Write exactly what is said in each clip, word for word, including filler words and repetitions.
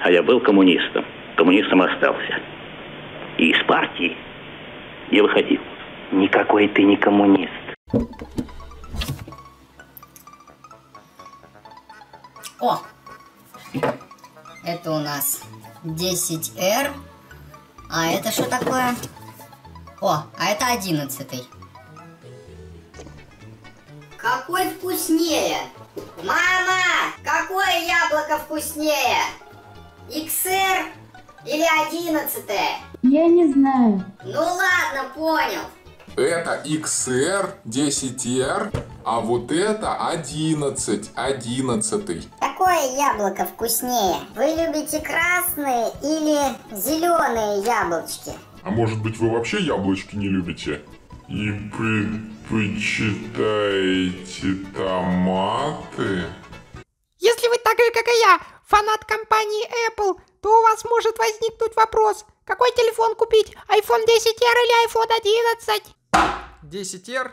А я был коммунистом. Коммунистом остался. И из партии не выходил. Никакой ты не коммунист. О! Это у нас десять эр. А это что такое? О, а это одиннадцатый. Какой вкуснее? Мама! Какое яблоко вкуснее? икс эр или одиннадцатое? Я не знаю. Ну ладно, понял. Это икс эр десять эр, а вот это одиннадцать, одиннадцатый. Какое яблоко вкуснее? Вы любите красные или зеленые яблочки? А может быть, вы вообще яблочки не любите? И предпочитаете томаты? Если вы так же, как и я, фанат компании Apple, то у вас может возникнуть вопрос: какой телефон купить? айфон десять эр или айфон одиннадцать? десять эр,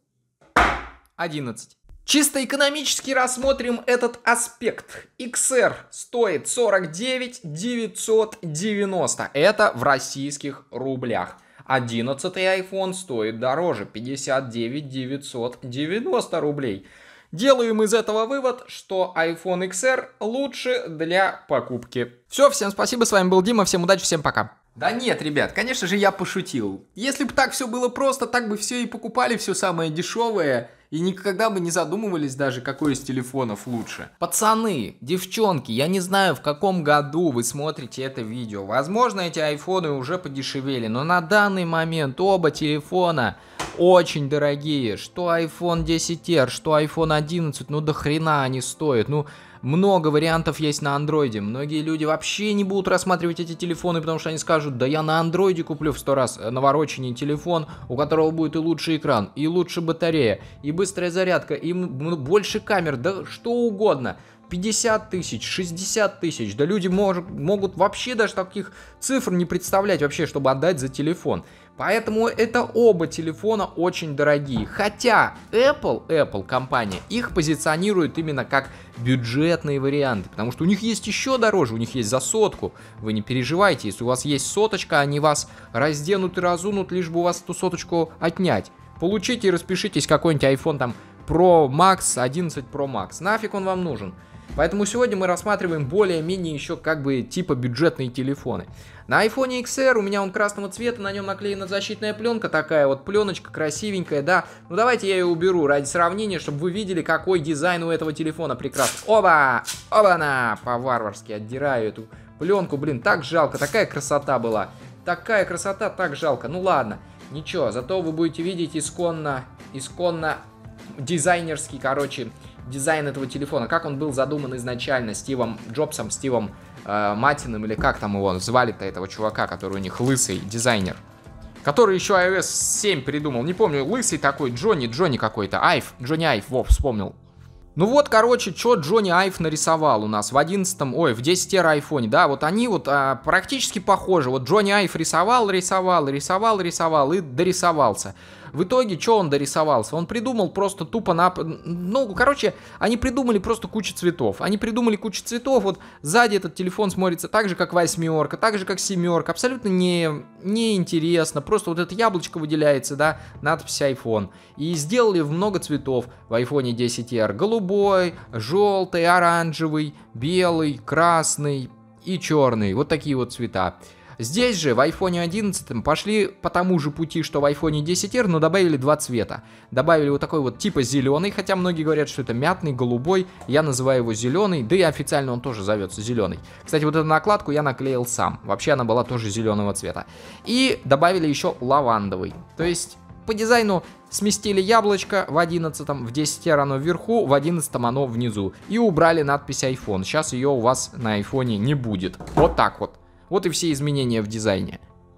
одиннадцать. Чисто экономически рассмотрим этот аспект. икс эр стоит сорок девять тысяч девятьсот девяносто. Это в российских рублях. одиннадцатый iPhone стоит дороже, пятьдесят девять тысяч девятьсот девяносто рублей. Делаем из этого вывод, что айфон икс эр лучше для покупки. Все, всем спасибо, с вами был Дима, всем удачи, всем пока. Да нет, ребят, конечно же я пошутил. Если бы так все было просто, так бы все и покупали все самое дешевое, и никогда бы не задумывались даже, какой из телефонов лучше. Пацаны, девчонки, я не знаю, в каком году вы смотрите это видео. Возможно, эти айфоны уже подешевели, но на данный момент оба телефона очень дорогие. Что айфон десять эр, что айфон одиннадцать, ну до хрена они стоят. Ну, много вариантов есть на андроиде. Многие люди вообще не будут рассматривать эти телефоны, потому что они скажут: да я на андроиде куплю в сто раз навороченный телефон, у которого будет и лучший экран, и лучше батарея, и быстрая зарядка, и больше камер, да что угодно. пятьдесят тысяч, шестьдесят тысяч, да люди мож, могут вообще даже таких цифр не представлять вообще, чтобы отдать за телефон. Поэтому это оба телефона очень дорогие. Хотя Apple, Apple компания их позиционирует именно как бюджетные варианты, потому что у них есть еще дороже, у них есть за сотку. Вы не переживайте, если у вас есть соточка, они вас разденут и разунут, лишь бы у вас эту соточку отнять. Получите и распишитесь какой-нибудь iPhone там Pro Max, одиннадцать Pro Max. Нафиг он вам нужен? Поэтому сегодня мы рассматриваем более-менее еще как бы типа бюджетные телефоны. На айфоне икс эр у меня он красного цвета, на нем наклеена защитная пленка, такая вот пленочка красивенькая, да. Ну давайте я ее уберу ради сравнения, чтобы вы видели, какой дизайн у этого телефона прекрасный. Оба! Оба-на! По-варварски отдираю эту пленку, блин, так жалко, такая красота была. Такая красота, так жалко. Ну ладно, ничего, зато вы будете видеть исконно, исконно дизайнерский, короче, дизайн этого телефона, как он был задуман изначально Стивом Джобсом, Стивом э, Матиным, или как там его звали-то, этого чувака, который у них лысый дизайнер, который еще ай о эс семь придумал, не помню, лысый такой, Джонни, Джонни какой-то, Айв, Джонни Айв, во, вспомнил. Ну вот, короче, что Джонни Айв нарисовал у нас в одиннадцатом, ой, в десять эр айфоне, да, вот они вот а, практически похожи. Вот Джонни Айв рисовал, рисовал, рисовал, рисовал и дорисовался. В итоге, что он дорисовался? Он придумал просто тупо на... Ну, короче, они придумали просто кучу цветов. Они придумали кучу цветов, вот сзади этот телефон смотрится так же, как восьмерка, так же, как семерка. Абсолютно не, не интересно. Просто вот это яблочко выделяется, да, надпись iPhone. И сделали много цветов в айфоне десять эр. Голубой, желтый, оранжевый, белый, красный и черный. Вот такие вот цвета. Здесь же в айфоне одиннадцать пошли по тому же пути, что в айфоне десять эр, но добавили два цвета. Добавили вот такой вот типа зеленый, хотя многие говорят, что это мятный, голубой. Я называю его зеленый, да и официально он тоже зовется зеленый. Кстати, вот эту накладку я наклеил сам. Вообще она была тоже зеленого цвета. И добавили еще лавандовый. То есть по дизайну сместили яблочко в одиннадцатом, в десять эр оно вверху, в одиннадцатом оно внизу. И убрали надпись iPhone. Сейчас ее у вас на айфоне не будет. Вот так вот. Вот и все изменения в дизайне.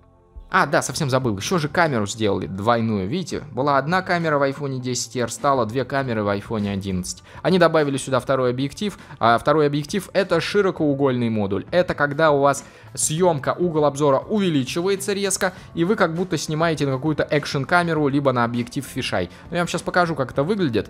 А, да, совсем забыл. Еще же камеру сделали двойную. Видите, была одна камера в айфоне десять эр, стало две камеры в айфоне одиннадцать. Они добавили сюда второй объектив. А второй объектив — это широкоугольный модуль. Это когда у вас съемка, угол обзора увеличивается резко, и вы как будто снимаете на какую-то экшн-камеру, либо на объектив фишай. Я вам сейчас покажу, как это выглядит.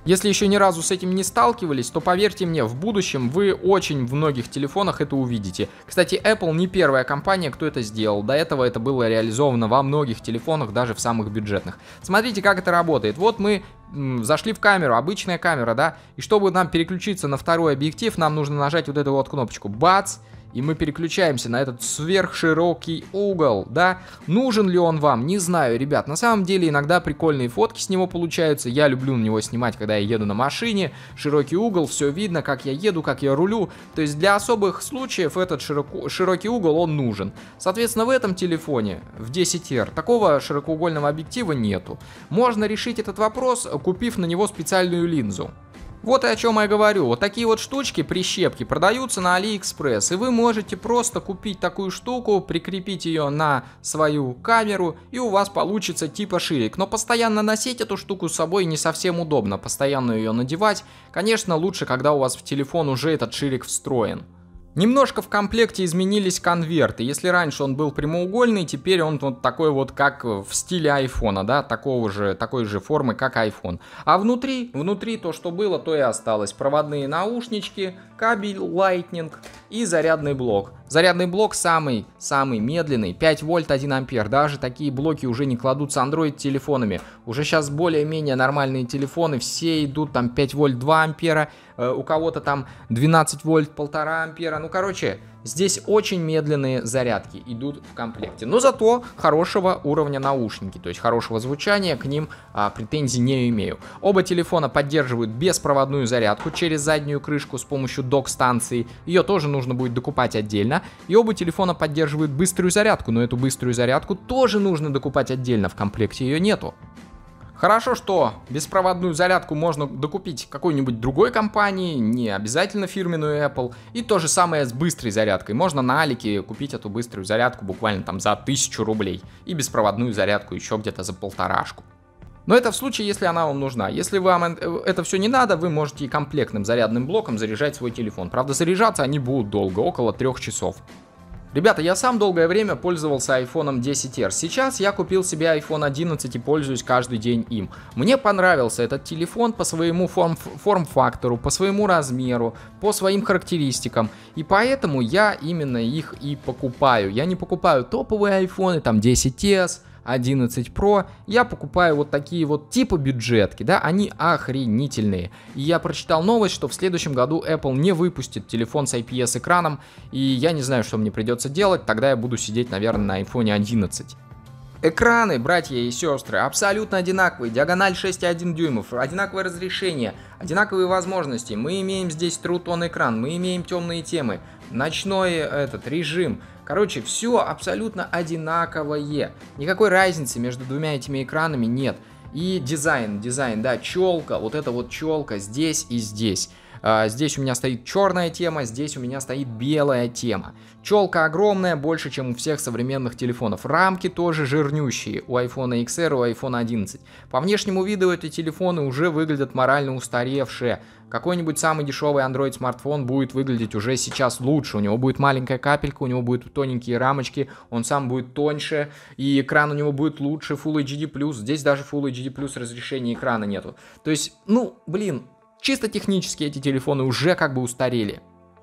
Если еще ни разу с этим не сталкивались, то поверьте мне, в будущем вы очень в многих телефонах это увидите. Кстати, Apple не первая компания, кто это сделал. До этого это было реализовано во многих телефонах, даже в самых бюджетных. Смотрите, как это работает. Вот мы м, зашли в камеру, обычная камера, да, и чтобы нам переключиться на второй объектив, нам нужно нажать вот эту вот кнопочку. Бац! И мы переключаемся на этот сверхширокий угол, да. Нужен ли он вам? Не знаю, ребят. На самом деле иногда прикольные фотки с него получаются. Я люблю на него снимать, когда я еду на машине. Широкий угол, все видно, как я еду, как я рулю. То есть для особых случаев этот широко, широкий угол, он нужен. Соответственно, в этом телефоне, в десять эр, такого широкоугольного объектива нету. Можно решить этот вопрос, купив на него специальную линзу. Вот и о чем я говорю. Вот такие вот штучки, прищепки, продаются на Алиэкспресс. И вы можете просто купить такую штуку, прикрепить ее на свою камеру, и у вас получится типа ширик. Но постоянно носить эту штуку с собой не совсем удобно. Постоянно ее надевать. Конечно, лучше, когда у вас в телефон уже этот ширик встроен. Немножко в комплекте изменились конверты. Если раньше он был прямоугольный, теперь он вот такой вот, как в стиле айфона, да, такого же, такой же формы, как iPhone. А внутри, внутри то, что было, то и осталось. Проводные наушнички, кабель Lightning и зарядный блок. Зарядный блок самый, самый медленный, пять вольт один ампер. Даже такие блоки уже не кладутся Android телефонами. Уже сейчас более-менее нормальные телефоны, все идут там пять вольт два ампера, э, у кого-то там двенадцать вольт полтора ампера. Ну, короче, здесь очень медленные зарядки идут в комплекте. Но зато хорошего уровня наушники, то есть хорошего звучания, к ним а, претензий не имею. Оба телефона поддерживают беспроводную зарядку через заднюю крышку с помощью док-станции. Ее тоже нужно будет докупать отдельно. И оба телефона поддерживают быструю зарядку, но эту быструю зарядку тоже нужно докупать отдельно, в комплекте ее нету. Хорошо, что беспроводную зарядку можно докупить какой-нибудь другой компании, не обязательно фирменную Apple. И то же самое с быстрой зарядкой. Можно на Алике купить эту быструю зарядку буквально там за тысячу рублей. И беспроводную зарядку еще где-то за полторашку. Но это в случае, если она вам нужна. Если вам это все не надо, вы можете и комплектным зарядным блоком заряжать свой телефон. Правда, заряжаться они будут долго, около трех часов. Ребята, я сам долгое время пользовался айфон десять эр. Сейчас я купил себе айфон одиннадцать и пользуюсь каждый день им. Мне понравился этот телефон по своему форм- форм-фактору, по своему размеру, по своим характеристикам. И поэтому я именно их и покупаю. Я не покупаю топовые айфоны, там десять эс, одиннадцать про, я покупаю вот такие вот типа бюджетки, да, они охренительные. И я прочитал новость, что в следующем году Apple не выпустит телефон с ай пи эс экраном, и я не знаю, что мне придется делать, тогда я буду сидеть, наверное, на айфон одиннадцать. Экраны, братья и сестры, абсолютно одинаковые, диагональ шесть целых одна десятая дюймов, одинаковое разрешение, одинаковые возможности. Мы имеем здесь True Tone экран, мы имеем темные темы, ночной этот режим. Короче, все абсолютно одинаковое. Никакой разницы между двумя этими экранами нет. И дизайн, дизайн, да, челка, вот эта вот челка здесь и здесь. А, здесь у меня стоит черная тема, здесь у меня стоит белая тема. Челка огромная, больше, чем у всех современных телефонов. Рамки тоже жирнющие у айфон икс эр и у айфон одиннадцать. По внешнему виду эти телефоны уже выглядят морально устаревшие. Какой-нибудь самый дешевый Android смартфон будет выглядеть уже сейчас лучше. У него будет маленькая капелька, у него будут тоненькие рамочки, он сам будет тоньше, и экран у него будет лучше, Full эйч ди плюс. Здесь даже Full эйч ди плюс разрешения экрана нету. То есть, ну, блин, чисто технически эти телефоны уже как бы устарели.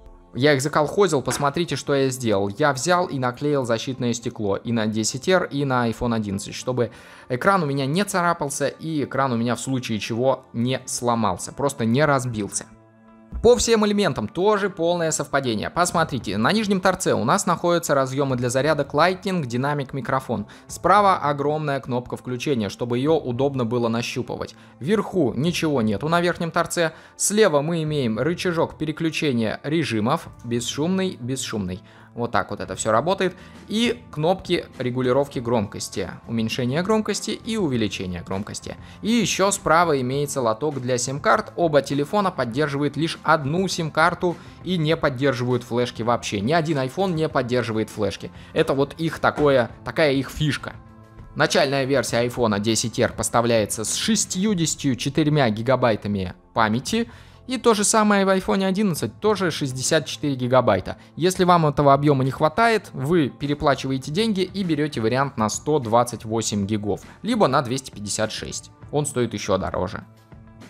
Я их заколхозил, посмотрите, что я сделал. Я взял и наклеил защитное стекло и на десять эр, и на айфон одиннадцать, чтобы экран у меня не царапался и экран у меня в случае чего не сломался, просто не разбился. По всем элементам тоже полное совпадение. Посмотрите, на нижнем торце у нас находятся разъемы для зарядок Lightning, динамик, микрофон. Справа огромная кнопка включения, чтобы ее удобно было нащупывать. Вверху ничего нету на верхнем торце. Слева мы имеем рычажок переключения режимов, бесшумный, бесшумный. Вот так вот это все работает. И кнопки регулировки громкости. Уменьшение громкости и увеличение громкости. И еще справа имеется лоток для сим-карт. Оба телефона поддерживают лишь одну сим-карту и не поддерживают флешки вообще. Ни один iPhone не поддерживает флешки. Это вот их такое, такая их фишка. Начальная версия айфон десять эр поставляется с шестьюдесятью четырьмя гигабайтами памяти. И то же самое в айфон одиннадцать, тоже шестьдесят четыре гигабайта. Если вам этого объема не хватает, вы переплачиваете деньги и берете вариант на сто двадцать восемь гигов, либо на двести пятьдесят шесть. Он стоит еще дороже.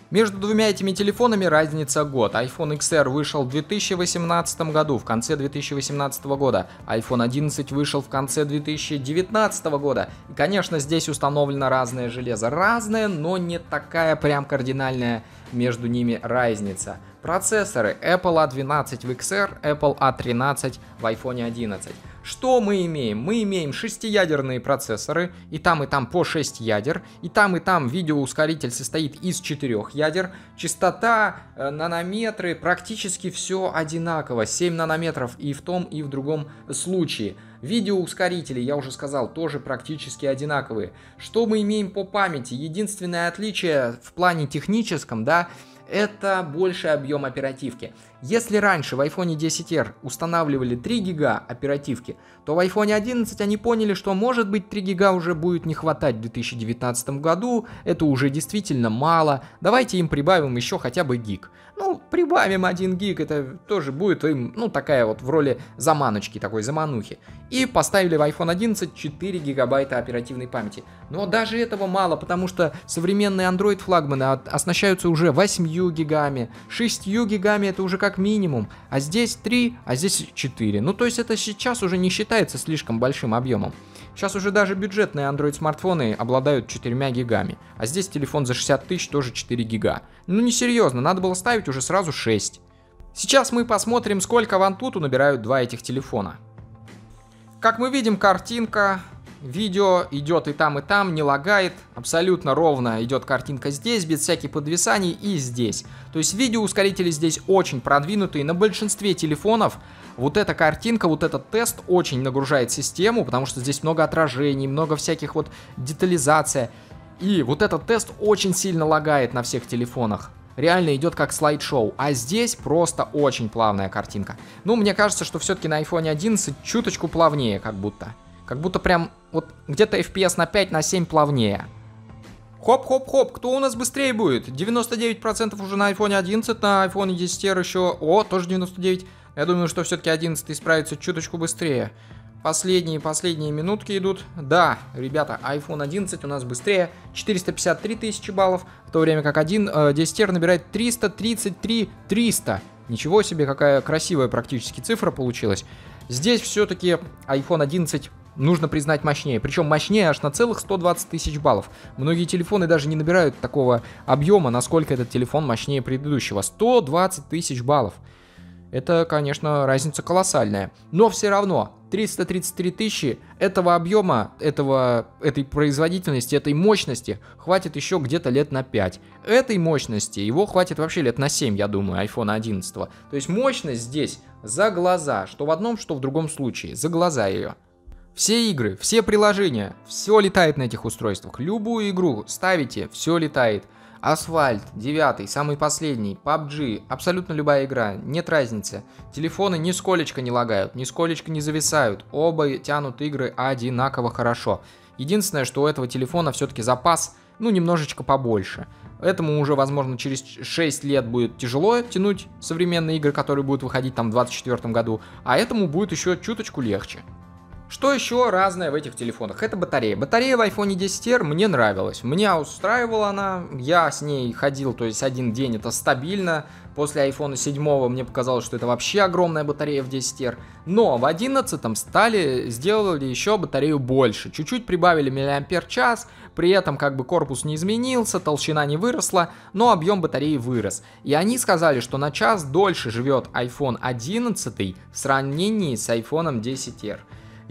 Между двумя этими телефонами разница год. iPhone икс эр вышел в две тысячи восемнадцатом году, в конце две тысячи восемнадцатого года. iPhone одиннадцать вышел в конце две тысячи девятнадцатого года. И, конечно, здесь установлено разное железо. Разное, но не такая прям кардинальная между ними разница. Процессоры Apple эй двенадцать в икс эр, Apple эй тринадцать в iPhone одиннадцать. Что мы имеем? Мы имеем шестиядерные процессоры, и там и там по шесть ядер, и там и там видеоускоритель состоит из четырёх ядер, частота, э, нанометры, практически все одинаково, семь нанометров и в том, и в другом случае. Видеоускорители, я уже сказал, тоже практически одинаковые. Что мы имеем по памяти? Единственное отличие в плане техническом, да, это больший объем оперативки. Если раньше в iPhone десять эр устанавливали три гига оперативки, то в iPhone одиннадцать они поняли, что может быть три гига уже будет не хватать в две тысячи девятнадцатом году, это уже действительно мало, давайте им прибавим еще хотя бы гиг. Ну, прибавим один гиг, это тоже будет им, ну, такая вот в роли заманочки, такой заманухи. И поставили в iPhone одиннадцать четыре гигабайта оперативной памяти. Но даже этого мало, потому что современные Android флагманы оснащаются уже восемью гигами, шестью гигами это уже как минимум, а здесь три, а здесь четыре. Ну, то есть это сейчас уже не считается слишком большим объемом. Сейчас уже даже бюджетные Android смартфоны обладают четырьмя гигами, а здесь телефон за шестьдесят тысяч тоже четыре гига. Ну, несерьезно, надо было ставить уже сразу шесть. Сейчас мы посмотрим, сколько в Antutu набирают два этих телефона. Как мы видим, картинка, видео идет и там, и там, не лагает, абсолютно ровно идет картинка здесь, без всяких подвисаний и здесь. То есть видеоускорители здесь очень продвинутые, на большинстве телефонов вот эта картинка, вот этот тест очень нагружает систему, потому что здесь много отражений, много всяких вот детализация. И вот этот тест очень сильно лагает на всех телефонах. Реально идет как слайд-шоу, а здесь просто очень плавная картинка. Ну, мне кажется, что все-таки на iPhone одиннадцать чуточку плавнее, как будто. Как будто прям вот где-то эф пи эс на пять, на семь плавнее. Хоп-хоп-хоп, кто у нас быстрее будет? девяносто девять процентов уже на iPhone одиннадцать, на iPhone десять эр еще... О, тоже девяносто девять. Я думаю, что все-таки одиннадцать справится чуточку быстрее. Последние-последние минутки идут. Да, ребята, iPhone одиннадцать у нас быстрее. четыреста пятьдесят три тысячи баллов, в то время как десять эр набирает триста тридцать три тысячи триста. Ничего себе, какая красивая практически цифра получилась. Здесь все-таки iPhone одиннадцать, нужно признать, мощнее. Причем мощнее аж на целых сто двадцать тысяч баллов. Многие телефоны даже не набирают такого объема, насколько этот телефон мощнее предыдущего. сто двадцать тысяч баллов. Это, конечно, разница колоссальная. Но все равно триста тридцать три тысячи этого объема, этого, этой производительности, этой мощности хватит еще где-то лет на пять. Этой мощности его хватит вообще лет на семь, я думаю, iPhone одиннадцать. То есть мощность здесь за глаза, что в одном, что в другом случае, за глаза ее. Все игры, все приложения, все летает на этих устройствах. Любую игру ставите, все летает. Асфальт, девятый, самый последний, пабг, абсолютно любая игра, нет разницы. Телефоны нисколечко не лагают, нисколечко не зависают, оба тянут игры одинаково хорошо. Единственное, что у этого телефона все-таки запас, ну, немножечко побольше. Этому уже, возможно, через шесть лет будет тяжело тянуть современные игры, которые будут выходить там в двадцать четвёртом году, а этому будет еще чуточку легче. Что еще разное в этих телефонах? Это батарея. Батарея в iPhone десять эр мне нравилась. Меня устраивала она. Я с ней ходил, то есть один день это стабильно. После iPhone семь мне показалось, что это вообще огромная батарея в десять эр. Но в одиннадцатом стали, сделали еще батарею больше. Чуть-чуть прибавили миллиампер-час. При этом как бы корпус не изменился, толщина не выросла, но объем батареи вырос. И они сказали, что на час дольше живет iPhone одиннадцать в сравнении с iPhone десять эр.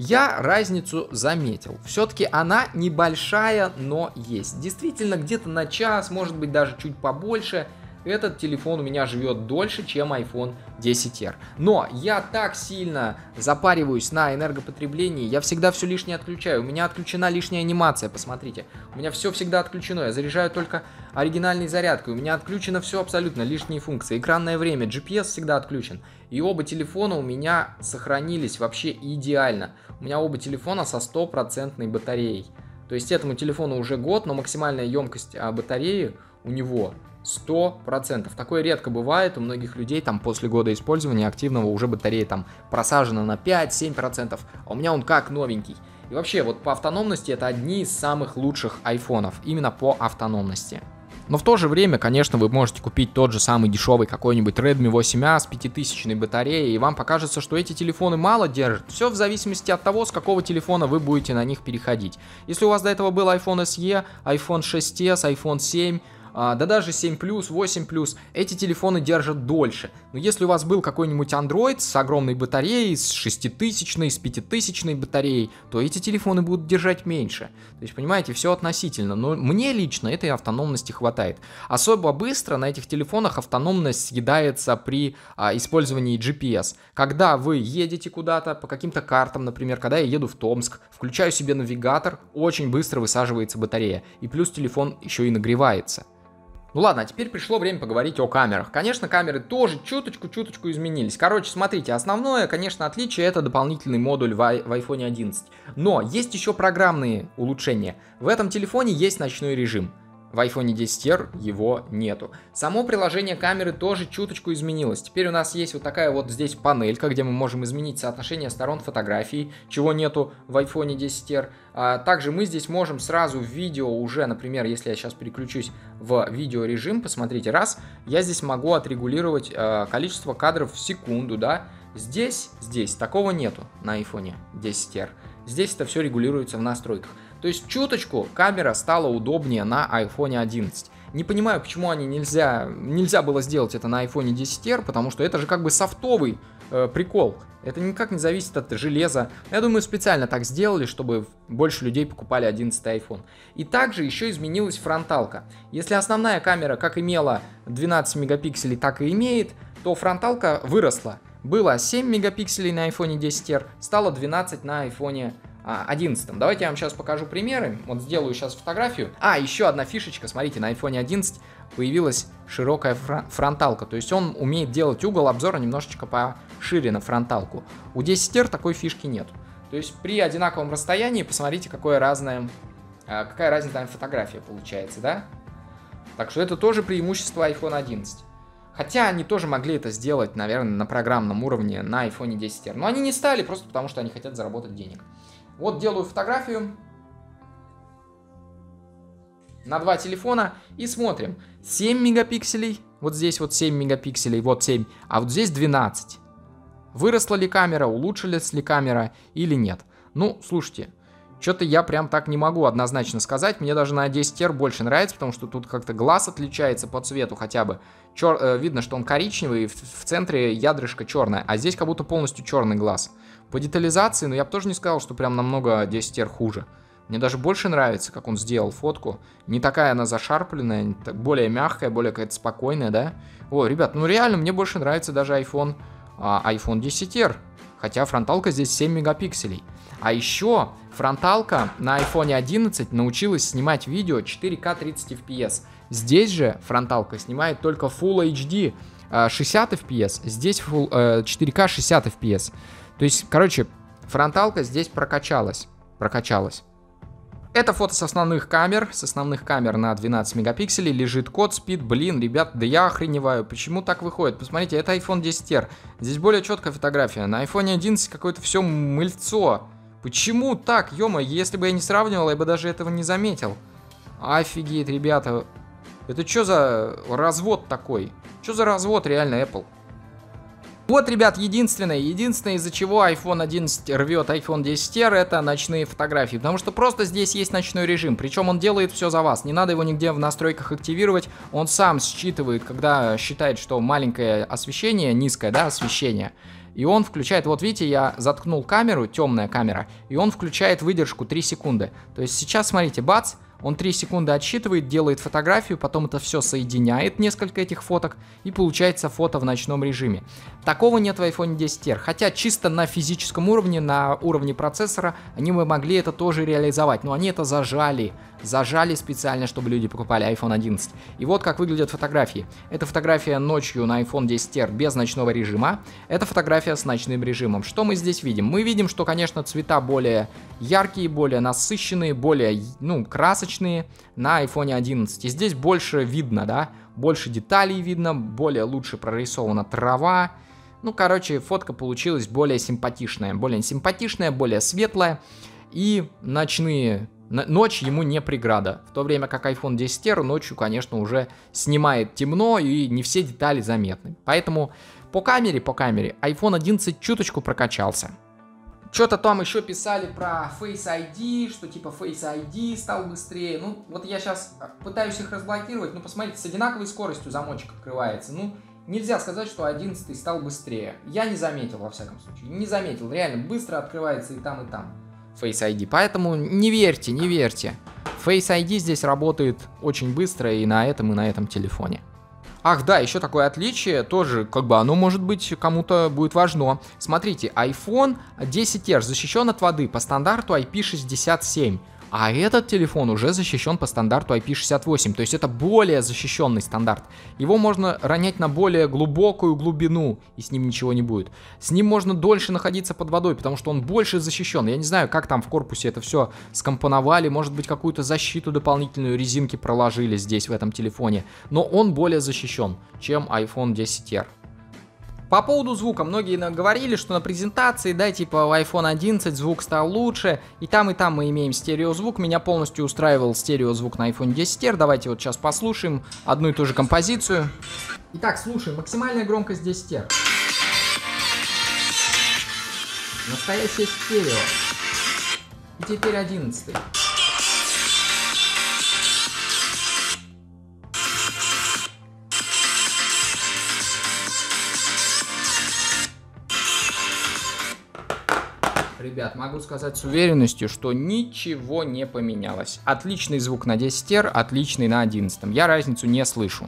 Я разницу заметил. Все-таки она небольшая, но есть. Действительно, где-то на час, может быть даже чуть побольше, этот телефон у меня живет дольше, чем iPhone десять эр. Но я так сильно запариваюсь на энергопотреблении, я всегда все лишнее отключаю. У меня отключена лишняя анимация, посмотрите. У меня все всегда отключено, я заряжаю только оригинальной зарядкой. У меня отключено все абсолютно, лишние функции. Экранное время, джи пи эс всегда отключен. И оба телефона у меня сохранились вообще идеально. У меня оба телефона со стопроцентной батареей. То есть этому телефону уже год, но максимальная емкость батареи у него сто процентов. Такое редко бывает. У многих людей там после года использования активного уже батарея там просажена на пять-семь процентов. А у меня он как новенький. И вообще вот по автономности это одни из самых лучших айфонов. Именно по автономности. Но в то же время, конечно, вы можете купить тот же самый дешевый какой-нибудь Redmi восемь а с пятитысячной батареей, и вам покажется, что эти телефоны мало держат. Все в зависимости от того, с какого телефона вы будете на них переходить. Если у вас до этого был iPhone эс и, iPhone шесть эс, iPhone семь, да даже семь плюс, восемь плюс, эти телефоны держат дольше. Но если у вас был какой-нибудь Android с огромной батареей, с шеститысячной, с пятитысячной батареей, то эти телефоны будут держать меньше. То есть, понимаете, все относительно. Но мне лично этой автономности хватает. Особо быстро на этих телефонах автономность съедается при а, использовании джи пи эс. Когда вы едете куда-то по каким-то картам, например, когда я еду в Томск, включаю себе навигатор, очень быстро высаживается батарея. И плюс телефон еще и нагревается. Ну ладно, а теперь пришло время поговорить о камерах. Конечно, камеры тоже чуточку-чуточку изменились. Короче, смотрите, основное, конечно, отличие — это дополнительный модуль в, ай- в айфон одиннадцать. Но есть еще программные улучшения. В этом телефоне есть ночной режим. В айфон десять эр его нету. Само приложение камеры тоже чуточку изменилось. Теперь у нас есть вот такая вот здесь панелька, где мы можем изменить соотношение сторон фотографии, чего нету в айфон десять эр. А также мы здесь можем сразу в видео уже, например, если я сейчас переключусь в видеорежим, посмотрите, раз, я здесь могу отрегулировать э, количество кадров в секунду, да. Здесь, здесь такого нету на айфон десять эр. Здесь это все регулируется в настройках. То есть чуточку камера стала удобнее на айфон одиннадцать. Не понимаю, почему они нельзя, нельзя было сделать это на айфон десять эр, потому что это же как бы софтовый э, прикол. Это никак не зависит от железа. Я думаю, специально так сделали, чтобы больше людей покупали одиннадцатый айфон. И также еще изменилась фронталка. Если основная камера как имела двенадцать мегапикселей, так и имеет, то фронталка выросла. Было семь мегапикселей на айфон десять эр, стало двенадцать на айфон одиннадцать. Давайте я вам сейчас покажу примеры. Вот сделаю сейчас фотографию. А, еще одна фишечка. Смотрите, на айфон одиннадцать появилась широкая фронталка. То есть он умеет делать угол обзора немножечко пошире на фронталку. У десять эр такой фишки нет. То есть при одинаковом расстоянии посмотрите, какое разное, какая разница фотография получается, да? Так что это тоже преимущество айфон одиннадцать. Хотя они тоже могли это сделать, наверное, на программном уровне на айфон десять эр. Но они не стали, просто потому что они хотят заработать денег. Вот делаю фотографию на два телефона и смотрим. семь мегапикселей, вот здесь вот семь мегапикселей, вот семь, а вот здесь двенадцать. Выросла ли камера, улучшилась ли камера или нет? Ну, слушайте, что-то я прям так не могу однозначно сказать. Мне даже на десять эр больше нравится, потому что тут как-то глаз отличается по цвету хотя бы. Чер... э, видно, что он коричневый, в, в центре ядрышко черное, а здесь как будто полностью черный глаз. По детализации, ну я бы тоже не сказал, что прям намного десять эр хуже. Мне даже больше нравится, как он сделал фотку. Не такая она зашарпленная, более мягкая, более какая-то спокойная, да? О, ребят, ну реально, мне больше нравится даже iPhone, а, айфон десять эр. Хотя фронталка здесь семь мегапикселей. А еще фронталка на айфон одиннадцать научилась снимать видео четыре ка тридцать эф пи эс. Здесь же фронталка снимает только Full эйч ди шестьдесят эф пи эс, здесь Full, четыре ка шестьдесят эф пи эс. То есть, короче, фронталка здесь прокачалась. Прокачалась. Это фото с основных камер. С основных камер на двенадцать мегапикселей лежит код, спид. Блин, ребят, да я охреневаю. Почему так выходит? Посмотрите, это айфон десять эр. Здесь более четкая фотография. На айфон одиннадцать какое-то все мыльцо. Почему так? Ё-моё, если бы я не сравнивал, я бы даже этого не заметил. Офигеть, ребята. Это что за развод такой? Что за развод реально, Apple? Вот, ребят, единственное, единственное, из-за чего айфон одиннадцать рвет айфон десять эр, это ночные фотографии. Потому что просто здесь есть ночной режим. Причем он делает все за вас. Не надо его нигде в настройках активировать. Он сам считывает, когда считает, что маленькое освещение, низкое, да, освещение. И он включает, вот видите, я заткнул камеру, темная камера, и он включает выдержку три секунды. То есть сейчас, смотрите, бац. Он три секунды отсчитывает, делает фотографию, потом это все соединяет, несколько этих фоток, и получается фото в ночном режиме. Такого нет в айфон десять эр, хотя чисто на физическом уровне, на уровне процессора, они бы могли это тоже реализовать, но они это зажали. Зажали специально, чтобы люди покупали айфон одиннадцать. И вот как выглядят фотографии. Это фотография ночью на айфон десять эр без ночного режима. Это фотография с ночным режимом. Что мы здесь видим? Мы видим, что, конечно, цвета более яркие, более насыщенные, более, ну, красочные на айфон одиннадцать. И здесь больше видно, да? Больше деталей видно, более лучше прорисована трава. Ну, короче, фотка получилась более симпатичная. Более симпатичная, более светлая. И ночные Ночь ему не преграда, в то время как iPhone десять эр ночью, конечно, уже снимает темно и не все детали заметны. Поэтому по камере, по камере iPhone одиннадцать чуточку прокачался. Что-то там еще писали про Face ай ди, что типа Face ай ди стал быстрее. Ну, вот я сейчас пытаюсь их разблокировать, ну, посмотрите, с одинаковой скоростью замочек открывается. Ну, нельзя сказать, что одиннадцатый стал быстрее. Я не заметил, во всяком случае, не заметил. Реально быстро открывается и там, и там Face ай ди. Поэтому не верьте, не верьте. Face ай ди здесь работает очень быстро и на этом, и на этом телефоне. Ах да, еще такое отличие, тоже как бы оно может быть кому-то будет важно. Смотрите, iPhone десять эр защищен от воды по стандарту ай пи шестьдесят семь. А этот телефон уже защищен по стандарту ай пи шестьдесят восемь, то есть это более защищенный стандарт. Его можно ронять на более глубокую глубину, и с ним ничего не будет. С ним можно дольше находиться под водой, потому что он больше защищен. Я не знаю, как там в корпусе это все скомпоновали, может быть, какую-то защиту дополнительную, резинки проложили здесь, в этом телефоне. Но он более защищен, чем iPhone десять эр. По поводу звука, многие говорили, что на презентации, да, типа в iPhone одиннадцать звук стал лучше, и там, и там мы имеем стереозвук. Меня полностью устраивал стереозвук на iPhone десять эр. Давайте вот сейчас послушаем одну и ту же композицию. Итак, слушаем. Максимальная громкость десять эр. Настоящее стерео. И теперь одиннадцатый. Ребят, могу сказать с уверенностью, что ничего не поменялось. Отличный звук на десять эр, отличный на одиннадцатом. Я разницу не слышу.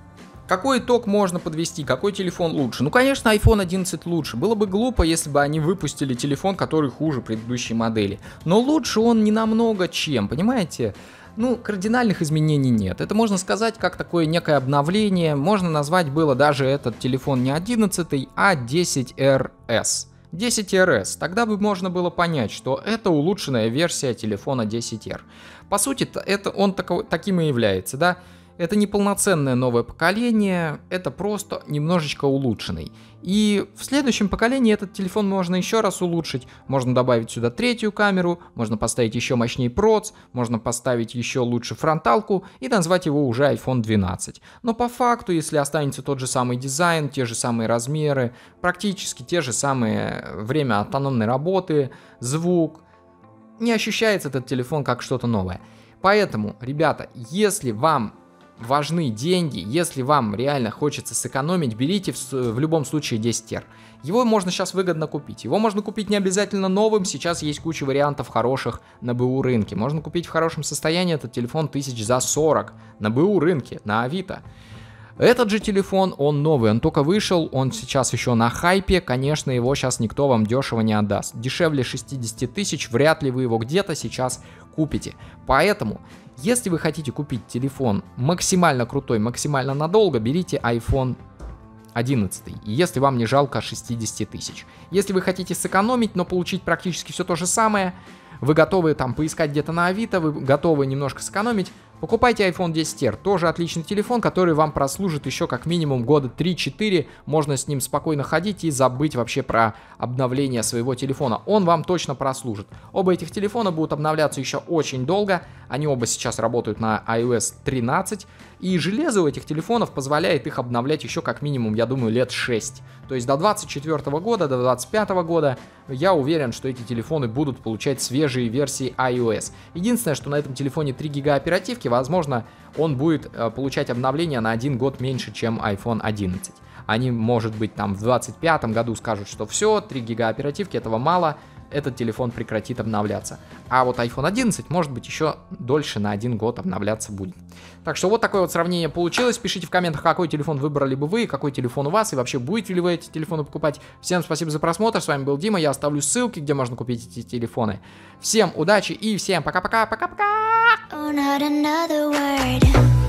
Какой итог можно подвести? Какой телефон лучше? Ну, конечно, iPhone одиннадцать лучше. Было бы глупо, если бы они выпустили телефон, который хуже предыдущей модели. Но лучше он не намного чем, понимаете? Ну, кардинальных изменений нет. Это можно сказать как такое некое обновление. Можно назвать было даже этот телефон не одиннадцатый, а десять эр эс. десять эр эс, тогда бы можно было понять, что это улучшенная версия телефона десять эр. По сути, это он тако, таким и является, да? Это не полноценное новое поколение, это просто немножечко улучшенный. И в следующем поколении этот телефон можно еще раз улучшить. Можно добавить сюда третью камеру, можно поставить еще мощнее проц, можно поставить еще лучше фронталку и назвать его уже айфон двенадцать. Но по факту, если останется тот же самый дизайн, те же самые размеры, практически те же самые время автономной работы, звук, не ощущается этот телефон как что-то новое. Поэтому, ребята, если вам важны деньги, если вам реально хочется сэкономить, берите в, в любом случае десять эр. Его можно сейчас выгодно купить. Его можно купить не обязательно новым, сейчас есть куча вариантов хороших на БУ рынке. Можно купить в хорошем состоянии этот телефон тысяч за сорок на БУ рынке, на Авито. Этот же телефон, он новый, он только вышел, он сейчас еще на хайпе, конечно, его сейчас никто вам дешево не отдаст. Дешевле шестьдесят тысяч, вряд ли вы его где-то сейчас купите. Поэтому, если вы хотите купить телефон максимально крутой, максимально надолго, берите iPhone одиннадцать, если вам не жалко шестьдесят тысяч. Если вы хотите сэкономить, но получить практически все то же самое, вы готовы там поискать где-то на Авито, вы готовы немножко сэкономить, покупайте iPhone десять эр, тоже отличный телефон, который вам прослужит еще как минимум года три-четыре, можно с ним спокойно ходить и забыть вообще про обновление своего телефона, он вам точно прослужит. Оба этих телефона будут обновляться еще очень долго, они оба сейчас работают на ай о эс тринадцать, и железо у этих телефонов позволяет их обновлять еще как минимум, я думаю, лет шесть. То есть до двадцать четвёртого года, до двадцать пятого года, я уверен, что эти телефоны будут получать свежие версии ай о эс. Единственное, что на этом телефоне три гига оперативки, возможно, он будет э, получать обновления на один год меньше, чем iPhone одиннадцать. Они, может быть, там в двадцать пятом году скажут, что все, три гига оперативки, этого мало, этот телефон прекратит обновляться. А вот iPhone одиннадцать, может быть, еще дольше на один год обновляться будет. Так что вот такое вот сравнение получилось. Пишите в комментах, какой телефон выбрали бы вы, какой телефон у вас, и вообще будете ли вы эти телефоны покупать. Всем спасибо за просмотр, с вами был Дима, я оставлю ссылки, где можно купить эти телефоны. Всем удачи и всем пока-пока, пока-пока!